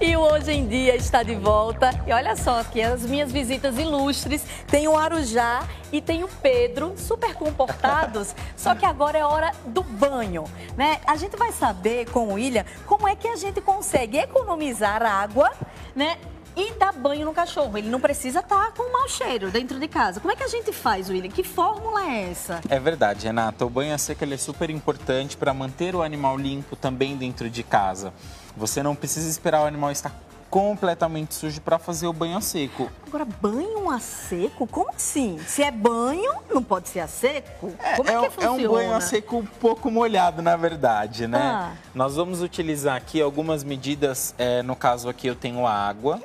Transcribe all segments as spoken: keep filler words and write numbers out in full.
E o Hoje em Dia está de volta. E olha só aqui, as minhas visitas ilustres. Tem o Arujá e tem o Pedro, super comportados. Só que agora é hora do banho, né? A gente vai saber com o William como é que a gente consegue economizar água, né? E dar banho no cachorro. Ele não precisa estar com mau cheiro dentro de casa. Como é que a gente faz, William? Que fórmula é essa? É verdade, Renata. O banho a seco ele é super importante para manter o animal limpo também dentro de casa. Você não precisa esperar o animal estar completamente sujo para fazer o banho a seco. Agora, banho a seco? Como assim? Se é banho, não pode ser a seco? Como é, é que funciona? É um banho a seco um pouco molhado, na verdade, né? Ah. Nós vamos utilizar aqui algumas medidas. É, no caso aqui eu tenho a água.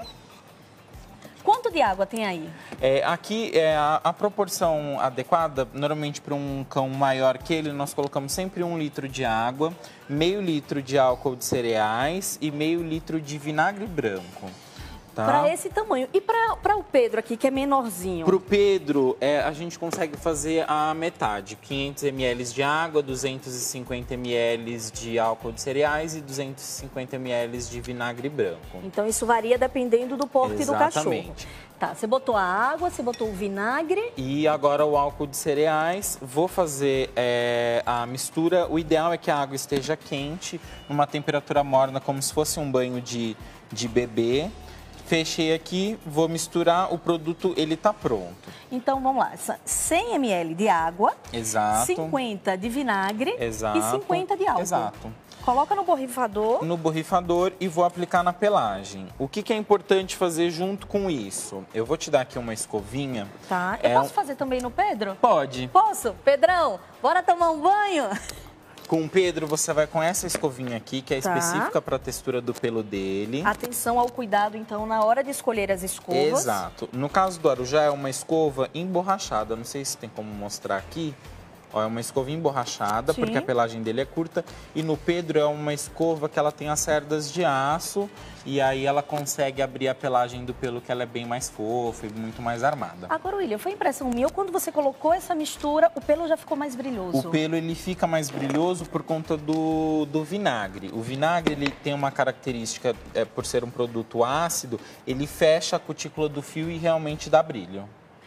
Quanto de água tem aí? É, aqui, é, a, a proporção adequada, normalmente para um cão maior que ele, nós colocamos sempre um litro de água, meio litro de álcool de cereais e meio litro de vinagre branco. Tá? Para esse tamanho. E para o Pedro aqui, que é menorzinho? Para o Pedro, é, a gente consegue fazer a metade. quinhentos mililitros de água, duzentos e cinquenta mililitros de álcool de cereais e duzentos e cinquenta mililitros de vinagre branco. Então isso varia dependendo do porte Exatamente. do cachorro. Tá, você botou a água, você botou o vinagre. E agora o álcool de cereais. Vou fazer é, a mistura. O ideal é que a água esteja quente, numa temperatura morna, como se fosse um banho de, de bebê. Fechei aqui, vou misturar, o produto ele tá pronto. Então vamos lá, cem mililitros de água, Exato. cinquenta de vinagre Exato. e cinquenta de álcool. Exato. Coloca no borrifador. No borrifador e vou aplicar na pelagem. O que, que é importante fazer junto com isso? Eu vou te dar aqui uma escovinha. Tá, eu é posso um... fazer também no Pedro? Pode. Posso? Pedrão, bora tomar um banho? Com o Pedro, você vai com essa escovinha aqui, que é Tá. específica para a textura do pelo dele. Atenção ao cuidado, então, na hora de escolher as escovas. Exato. No caso do Arujá, é uma escova emborrachada. Não sei se tem como mostrar aqui. Ó, é uma escova emborrachada, Sim. porque a pelagem dele é curta. E no Pedro é uma escova que ela tem as cerdas de aço. E aí ela consegue abrir a pelagem do pelo, que ela é bem mais fofa e muito mais armada. Agora, William, foi impressão minha, ou quando você colocou essa mistura, o pelo já ficou mais brilhoso? O pelo ele fica mais brilhoso por conta do, do vinagre. O vinagre ele tem uma característica, é, por ser um produto ácido, ele fecha a cutícula do fio e realmente dá brilho.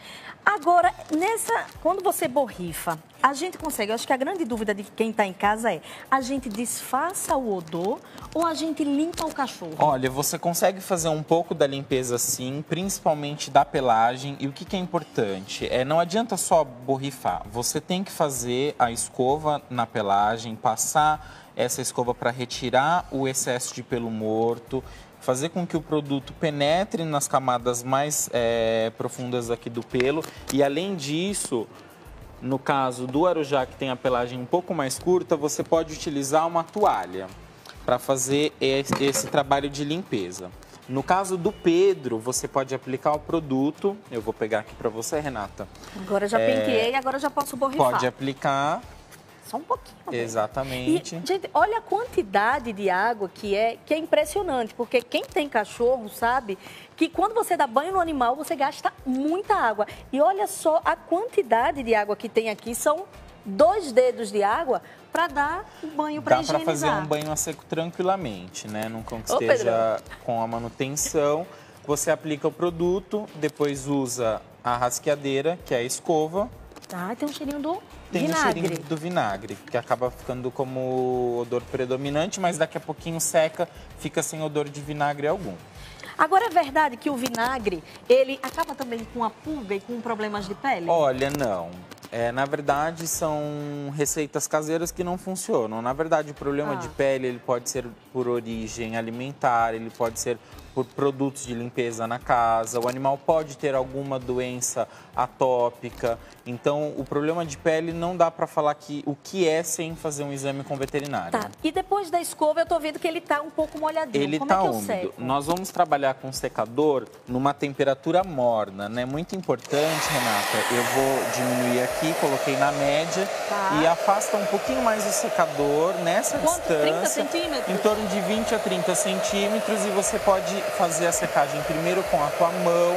Agora, nessa, quando você borrifa, a gente consegue, eu acho que a grande dúvida de quem está em casa é, a gente disfarça o odor ou a gente limpa o cachorro? Olha, você consegue fazer um pouco da limpeza sim, principalmente da pelagem. E o que, que é importante? É, não adianta só borrifar, você tem que fazer a escova na pelagem, passar essa escova para retirar o excesso de pelo morto, fazer com que o produto penetre nas camadas mais é, profundas aqui do pelo. E além disso, no caso do Arujá, que tem a pelagem um pouco mais curta, você pode utilizar uma toalha para fazer esse, esse trabalho de limpeza. No caso do Pedro, você pode aplicar o produto. Eu vou pegar aqui para você, Renata. Agora já É, penteei, agora já posso borrifar. Pode aplicar. Só um pouquinho. mesmo. Exatamente. E, gente, olha a quantidade de água que é, que é impressionante, porque quem tem cachorro sabe que quando você dá banho no animal, você gasta muita água. E olha só a quantidade de água que tem aqui, são dois dedos de água para dar o banho para higienizar. Dá para fazer um banho a seco tranquilamente, né? Num cão que Ô, esteja com a manutenção. Você aplica o produto, depois usa a rasqueadeira, que é a escova. Ah, tem um cheirinho do Tem vinagre. o cheirinho do vinagre, que acaba ficando como odor predominante, mas daqui a pouquinho seca, fica sem odor de vinagre algum. Agora, é verdade que o vinagre, ele acaba também com a pulga e com problemas de pele? Olha, não. É, na verdade, são receitas caseiras que não funcionam. Na verdade, o problema Ah. de pele ele pode ser por origem alimentar, ele pode ser por produtos de limpeza na casa. O animal pode ter alguma doença atópica. Então, o problema de pele não dá para falar que, o que é sem fazer um exame com o veterinário. Tá. E depois da escova, eu tô vendo que ele tá um pouco molhadinho. Ele Como tá é que eu úmido. seco? Nós vamos trabalhar com o secador numa temperatura morna, né? Muito importante, Renata. Eu vou diminuir aqui, coloquei na média. Tá. E afasta um pouquinho mais o secador nessa Quanto? trinta distância. centímetros? Em torno de vinte a trinta centímetros. E você pode fazer a secagem primeiro com a tua mão.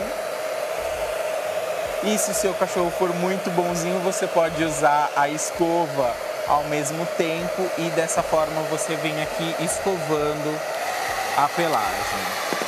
E se o seu cachorro for muito bonzinho, você pode usar a escova ao mesmo tempo. E dessa forma você vem aqui escovando a pelagem.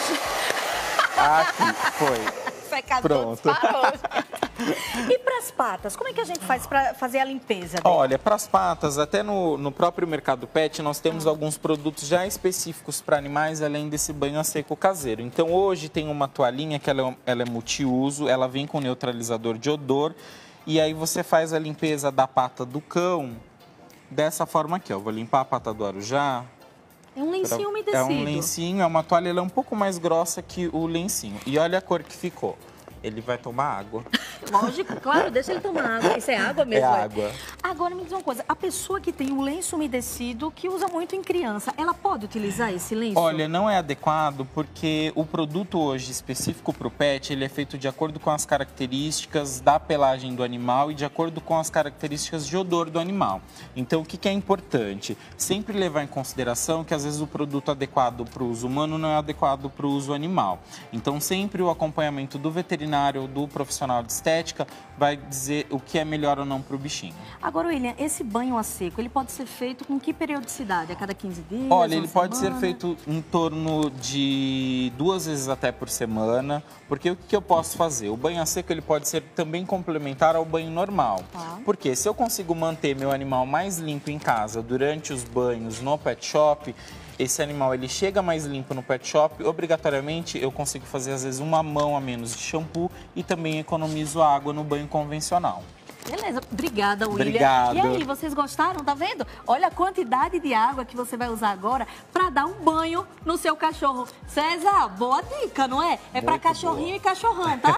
Aqui, foi. Secador Pronto. disparou. E para as patas, como é que a gente faz para fazer a limpeza dela? Olha, para as patas, até no, no próprio mercado pet, nós temos ah. alguns produtos já específicos para animais, além desse banho a seco caseiro. Então, hoje tem uma toalhinha que ela é, ela é multiuso, ela vem com neutralizador de odor, e aí você faz a limpeza da pata do cão dessa forma aqui, ó. Vou limpar a pata do Arujá. É um lencinho umedecido. É um lencinho, é uma toalha, ela é um pouco mais grossa que o lencinho. E olha a cor que ficou. Ele vai tomar água. Lógico, claro, deixa ele tomar água. Isso é água mesmo? É água. Agora, me diz uma coisa. A pessoa que tem um lenço umedecido, que usa muito em criança, ela pode utilizar esse lenço? Olha, não é adequado porque o produto hoje específico para o pet, ele é feito de acordo com as características da pelagem do animal e de acordo com as características de odor do animal. Então, o que, que é importante? Sempre levar em consideração que, às vezes, o produto adequado para o uso humano não é adequado para o uso animal. Então, sempre o acompanhamento do veterinário ou do profissional de estética vai dizer o que é melhor ou não para o bichinho. Agora, William, esse banho a seco, ele pode ser feito com que periodicidade? A cada quinze dias? Olha, ele pode semana? ser feito em torno de duas vezes até por semana, porque o que eu posso fazer? O banho a seco ele pode ser também complementar ao banho normal. Tá. Porque se eu consigo manter meu animal mais limpo em casa durante os banhos no pet shop, esse animal ele chega mais limpo no pet shop, obrigatoriamente eu consigo fazer às vezes uma mão a menos de shampoo e também economizo água no banho convencional. Beleza, obrigada, William. Obrigado. E aí, vocês gostaram? Tá vendo? Olha a quantidade de água que você vai usar agora para dar um banho no seu cachorro. César, boa dica, não é? É para cachorrinho boa. E cachorrão, tá?